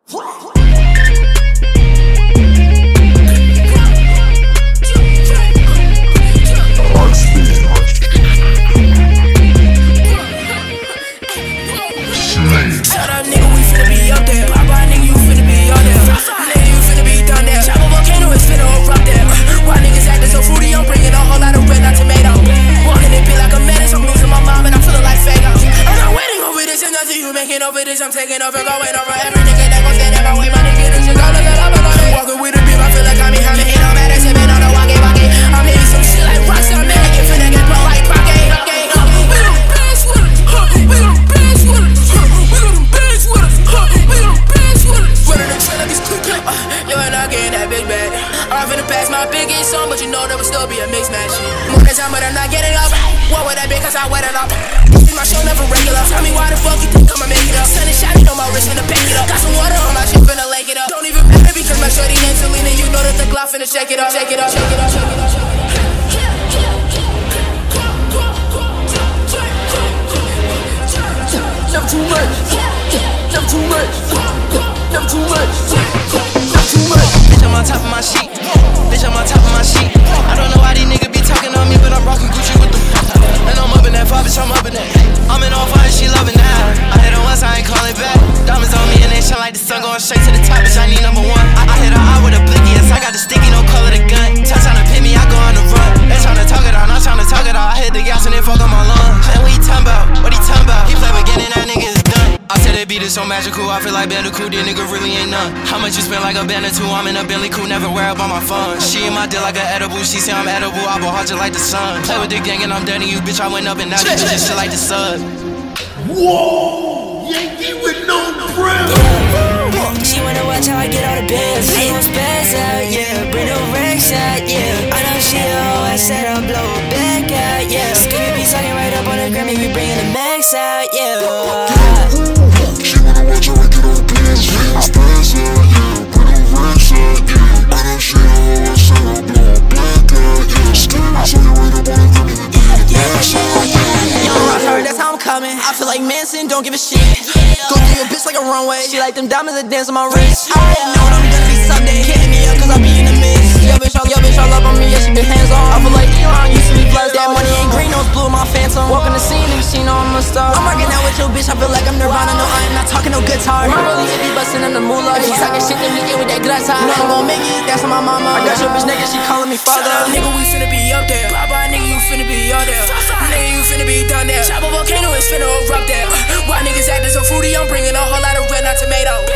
Over this, I'm taking over, going over every nigga that gon' stand in my way. My nigga, this shit all look up, walking with a beam, I feel like I'm behind me. It don't matter, sippin' on the walkie. I'm hitting some shit like Rockstar, man. Get finna get blow like Rocket. We gon' bash with us, we gon' bash with us, we gon' bash with us, we gon' bash with us. Running the trail like it's quick, yo, and I getting that big bag. I'm finna pass my biggest song, but you know there will still be a mix match. More than time, but I'm not getting up. What would that be? Cause I wet it up. My show never regular. Tell me why the fuck you think I'ma make it up? Sun is shining on my wrist, finna pick it up. Got some water on my shit, finna lake it up. Don't even matter because my shorty named Selena. You know that the Glock finna shake it up, shake it up, shake it up, shake it up, shake it up. Never too much. Never too much. Never too much. Never too much. Bitch, I'm on top of my sheet. Bitch, I'm on top of my sheet. I don't know why these niggas be talking on me, but I'm rocking Gucci with them. And I'm up in that far, bitch, I'm up in that. I'm in all fire, she loving that. I hit her once, I ain't calling back. Diamonds on me and they shine like the sun, going straight to the top, bitch, I need number one. I hit her eye with a blicky, yes, I got the sticky, no color the gun. Tryna pin me, I go on the run. They tryna talk it out, I'm tryna talk it out. I hit the gas and they fuck on my lung. And what he talking about? What he talking about? He play beginning, that nigga is done. I said that beat is so magical, I feel like Bandicoot, this nigga really ain't none. How much you spend like a bandit too? I'm in a Bentley coupe, never wear up on my phone. She in my deal like an edible, she say I'm edible, I ball hard just like the sun. Play with the gang and I'm done to you, bitch, I went up and now these bitches shit like the sun. Whoa, Yankee with no breath. She wanna watch how I get all the bands. She gon' spaz out, yeah, bring the racks out, yeah. I know she a hoe, I said I'll blow her back out, yeah. Skip be talking right up on the Grammy, we bringing the max out, yeah. She wanna watch how I get all the bands. Spaz out, yeah, bring the racks out, yeah. I know she a hoe, I said I'll blow her back out, yeah. Skip be talking right up on the Grammy, we bringing the max out, yeah. Young Rockstar, that's how I'm coming. I feel like Manson, don't give a shit. Go through your bitch like a runway. She like them diamonds that dance on my wrist. I know what I'm gonna be someday. Can't hit me up cause I be in the mix. Yo bitch all up on me, yeah, she been hands on. I feel like Elon used to be blessed. That money ain't green, no blue, my phantom. Walking the scene and she know I'm a star. I'm working out with your bitch, I feel like I'm Nirvana. No, I'm not talking no guitar. I'm really if he bustin' in the moolah. If he talking shit, then we get with that grata. No, I'm gon' make it, that's on my mama. I got your bitch naked, she calling me father. Nigga, we finna be up there. Bye-bye, nigga, you finna be up there. Nigga, you finna be done there. Chopper volcano is finna erupt there. Why niggas acting so fruity? I'm bringing a whole lot of red, not tomato.